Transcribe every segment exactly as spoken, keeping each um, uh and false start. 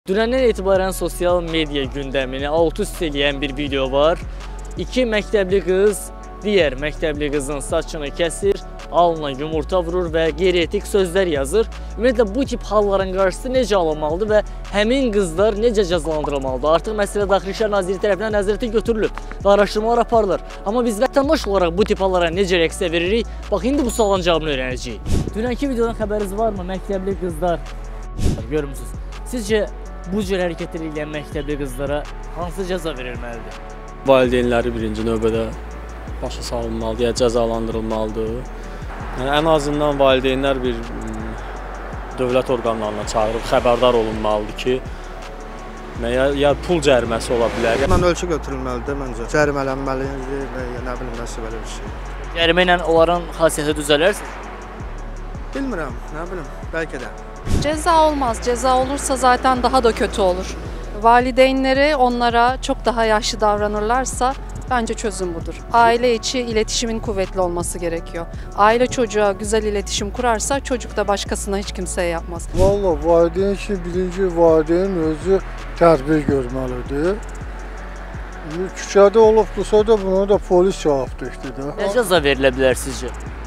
Dünəndən etibarən sosial media gündəmini alt-üst eləyən bir video var. İki məktəbli qız digər məktəbli qızın saçını kəsir, alnına yumurta vurur və qeyri-etik sözlər yazır. Ümumiyyətlə bu tip halların qarşısı necə alınmalıdır və həmin qızlar necə cəzalandırılmalıdır? Artıq məsələ Daxili İşlər Nazirliyi tərəfindən nəzarətə götürülüb və araşdırmalar aparılır. Amma biz vətəndaş olaraq bu tip hallara necə reaksiya veririk? Bax, indi bu sualın cavabını öyrənəcəyik. Dünənki videodan xəbəriniz varmı? Məktəbli qızlar görmüsünüz. Sizcə bu cür hərəkətlər edən məktəbli qızlara hansı cəza verilməlidir? Valideynləri birinci növbədə başa salınmalıdır, ya cəzalandırılmalıdır. Yəni, ən azından valideynlər bir dövlət orqanlarına çağırıb xəbərdar olunmalıdır ki, ya, ya pul cəriməsi ola bilər. Mən ölçü götürülməlidir məncə. Cərimələnməlidir və ya nə bilim, nəsə belə bir şey. Cərimə ilə onların xasiyyəti düzələrsiniz? Bilmirəm, nə bilim, bəlkə də. Ceza olmaz. Ceza olursa zaten daha da kötü olur. Valideynleri onlara çok daha yaşlı davranırlarsa bence çözüm budur. Aile içi iletişimin kuvvetli olması gerekiyor. Aile çocuğa güzel iletişim kurarsa çocuk da başkasına hiç kimseye yapmaz. Vallahi valideyn ki birinci valideyn özü tərbiyə görməlidir. Küçədə olubdursa da buna da polis cavabdehdir də. Nə cəza verilə bilər sizcə?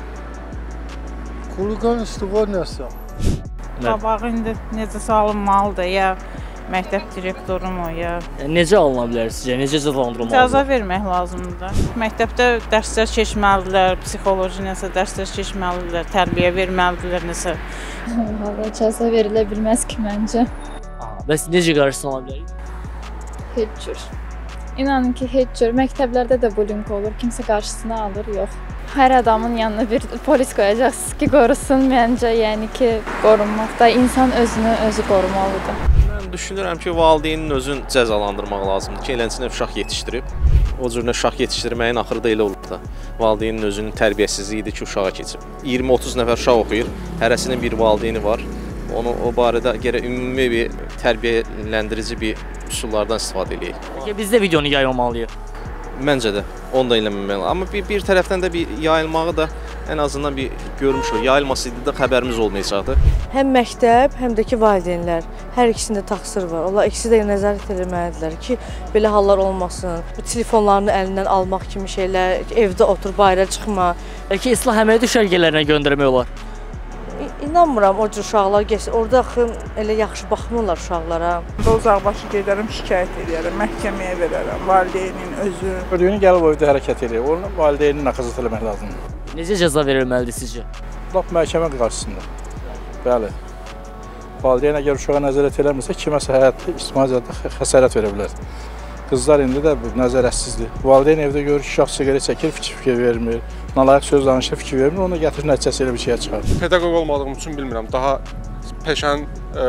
Xuliqan istifa nəsə? Qabaq indi necə salınmalıdır, ya məktəb direktoru mu, ya... Necə alına bilər sizcə? Necə cəzalandırılmalıdır? Cəza vermək lazımdır. Məktəbdə dərslər keçməlidirlər, psixoloji nəsə dərslər keçməlidirlər, tərbiyə verməlidirlər nəsə. Valla cəza verilə bilməz ki, məncə. Bəs necə qarşısını ala bilərik? Heç cür. İnanın ki, heç cür. Məktəblərdə də bullying olur, kimsə qarşısını alır, yox. Hər adamın yanına bir polis qoyacaqsınız ki, qorusun məncə, yəni ki, qorunmaqda insan özünü özü qorumalıdır. Mən düşünürəm ki, valideynin özün cəzalandırmaq lazımdır ki, eləncə uşaq yetişdirib. O cür uşaq yetişdirməyin axırı da elə olub da. Valideynin özünün tərbiyəsizliyidir ki, uşağa keçib. iyirmi otuz nəfər uşaq oxuyur, hərəsinin bir valideyni var. Onu o barədə gərək ümumi bir tərbiyələndirici bir üsullardan istifadə edək. Peki biz də videonu yayılmalıyıq. Məncə də, onu da eləməməli. Amma bir, bir tərəfdən də bir yayılmağı da ən azından bir görmüş o. Yayılmasaydı da xəbərimiz olmayacaqdı. Həm məktəb, həm də ki valideynlər. Hər ikisində təqsir var. Onlar ikisi də nəzarət etməlidirlər ki, belə hallar olmasın. Bu telefonlarını əlindən almaq kimi şeylər, evdə otur, bayıra çıxma. Bəlkə İslah Əməli düşərgələrinə göndərmək olar. İnanmıram o cür uşaqlar geçsin. Orada axı elə yaxşı baxmırlar uşaqlara. Uzaqbaşı gedərəm, şikayət edərəm, məhkəməyə verərəm, valideynin özü. Gördüyünü gəlib o evdə hərəkət edir. Onu valideynin nəqazət eləmək lazımdır. Necə cəza verilməlidir sizcə? Lap məhkəmə qarşısında. Bəli. Valideyn əgər uşağa nəzarət eləmirsə, kiməsə həyatda, ictimai həyatda xəsarət verə bilər. Qızlar indi də nəzarətsizdir. Valideyn evdə görür ki, uşaq siqaret çəkir, fikir vermir. Nalayıq söz danışır, fikir vermir, ona gətirir nəticəsi elə bir şeyə çıxardır. Pedaqoq olmadığım üçün bilmirəm, daha peşən ə,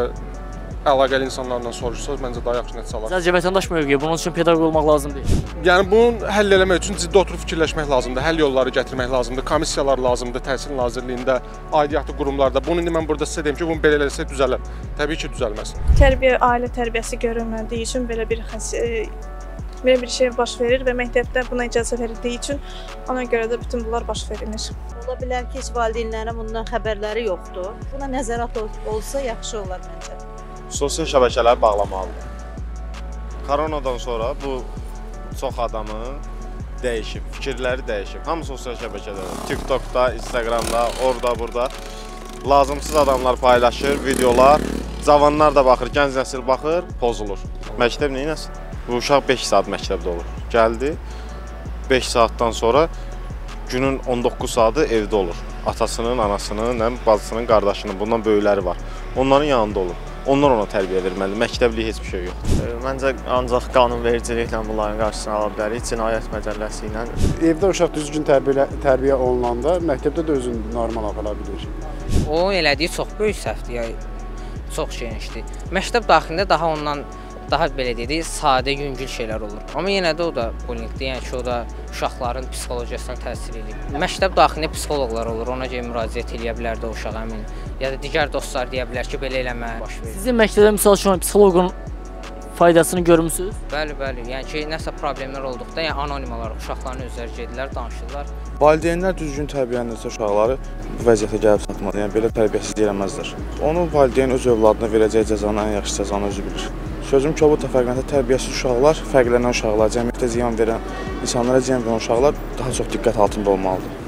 əlaqəli insanlarla soruşsanız, məncə daha yaxşı nəticə alar. Sadəcə vətəndaş mövqeyi, bunun üçün pedaqoq olmaq lazım deyil. Yəni, bunu həll eləmək üçün ciddi oturub fikirləşmək lazımdır, həll yolları gətirmək lazımdır, komissiyalar lazımdır, Təhsil Nazirliyində, aidiyyatı qurumlarda. Bunu indi mən burada sizə deyim ki, bunu belə eləsək düzələr. Təbii ki, düzəlməz. Tərbiyə, ailə tərbiyəsi görülmədiyi üçün belə bir xəsiyyə... Belə bir şey baş verir və məktəbdə buna icazə verildiyi üçün ona görə də bütün bunlar baş verilir. Ola bilər ki, heç valideynlərin bundan xəbərləri yoxdur. Buna nəzarət olsa yaxşı olar məncə. Sosial şəbəkələri bağlamalıdır. Koronadan sonra bu çox adamın dəyişib, fikirləri dəyişib. Hamı sosial şəbəkədə, TikTokda, Instagramda, orada, burada lazımsız adamlar paylaşır, videolar. Cavanlar da baxır, gənc nəsil baxır, pozulur. Məktəb neynəsin? Bu uşaq beş saat məktəbdə olur. Gəldi, beş saatdan sonra günün on doqquz saatı evdə olur. Atasının, anasının, bacısının, qardaşının, bundan böyükləri var. Onların yanında olur. Onlar ona tərbiyə verməli. Məktəbliyi heç bir şey yoxdur. Məncə ancaq qanunvericiliklə bunların qarşısını ala bilərik, cinayət məcəlləsi ilə. Evdə uşaq düzgün tərbiyə, tərbiyə olunanda məktəbdə də özünü normal apara bilir. O elədiyi çox böyük səhvdir, yəni çox şeyinçdir. Məktəb daxilində daha ondan daha belə dedik, sadə, yüngül şeylər olur. Amma yenə də o da bullyingdir, yəni ki, o da uşaqların psixologiyasına təsir edir. Məktəb daxilində psixoloqlar olur, ona görə müraciət edə bilər də uşaq əmin. Ya da digər dostlar deyə bilər ki, belə eləmə baş verir. Sizin məktəbdə misal üçün psixoloqun faydasını görmüsünüz? Bəli, bəli. Yəni ki, nəsə problemlər olduqda, yəni anonim olaraq uşaqların özləri gedirlər, danışırlar. Valideynlər düzgün tərbiyələndirsə uşaqları bu vəziyyətə gəlib çatmaz. Yəni belə tərbiyəsizlik eləməzlər. Onu valideyn öz övladına verəcəyi cəzanın ən yaxşı cəzanı özü bilir. Sözüm kobud təfərqləndə tərbiyəsiz uşaqlar, fərqlənən uşaqlar, cəmiyyətə ziyan verən, insanlara ziyan verən uşaqlar daha çox diqqət altında olmalıdır.